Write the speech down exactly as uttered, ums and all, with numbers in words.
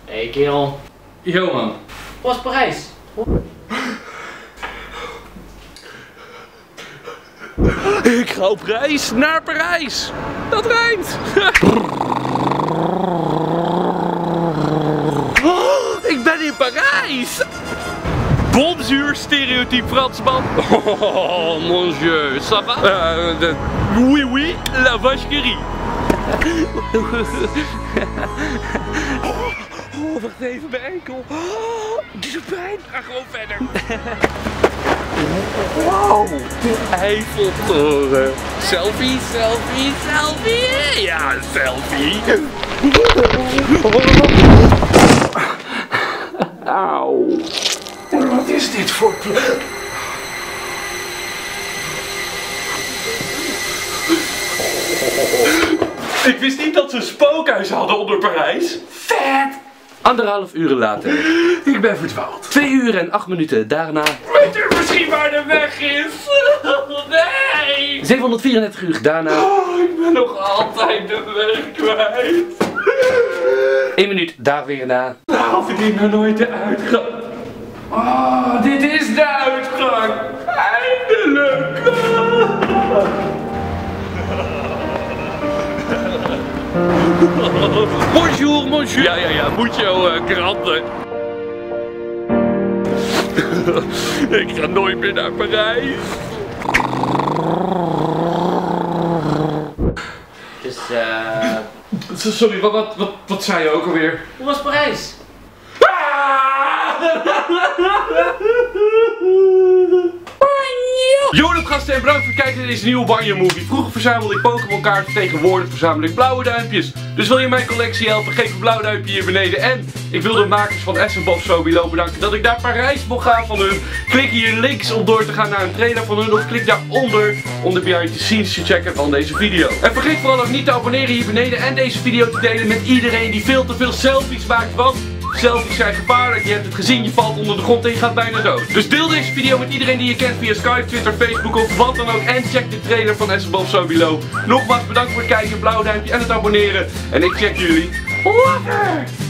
Hé hey, kerel. Yo man. Hoe was Parijs? Ik ga op reis naar Parijs. Dat rijmt. Oh, ik ben in Parijs. Bonjour, stereotype Fransman. Oh, monsieur, ça va? Uh, de... Oui, oui, la vacherie. Oh, wacht even, mijn enkel. Oh, die doet pijn. Ga gewoon verder. Wow, de Eiffeltoren. Selfie, selfie, selfie. Ja, selfie. Auw. Wat is dit voor plek? Ik wist niet dat ze een spookhuis hadden onder Parijs. Vet! Anderhalf uur later. Ik ben verdwaald. Twee uur en acht minuten daarna. Weet u misschien waar de weg is? Nee! zevenhonderdvierendertig uur daarna. Oh, ik ben nog altijd de weg kwijt. Eén minuut daar weer na. Nou, vind ik nou nooit de uitgang? Oh, dit is de uitgang. Eindelijk. Bonjour, monsieur. Ja, ja, ja, moet je uh, kranten. Ik ga nooit meer naar Parijs. Dus eh... Sorry, wat, wat, wat, wat zei je ook alweer? Hoe was Parijs? Yo gasten en bedankt voor het kijken naar deze nieuwe Banjo Movie. Vroeger verzamelde ik Pokémon kaarten, tegenwoordig verzamel ik blauwe duimpjes. Dus wil je mijn collectie helpen, geef een blauw duimpje hier beneden. En ik wil de makers van Essenbob Sobilo bedanken dat ik naar Parijs mocht gaan van hun. Klik hier links om door te gaan naar een trailer van hun of klik daaronder om de behind the scenes te checken van deze video. En vergeet vooral ook niet te abonneren hier beneden en deze video te delen met iedereen die veel te veel selfies maakt, want selfies zijn gevaarlijk, je hebt het gezien, je valt onder de grond en je gaat bijna dood. Dus deel deze video met iedereen die je kent via Skype, Twitter, Facebook of wat dan ook. En check de trailer van Essenbob Sobilo. Nogmaals bedankt voor het kijken, blauw duimpje en het abonneren. En ik check jullie later!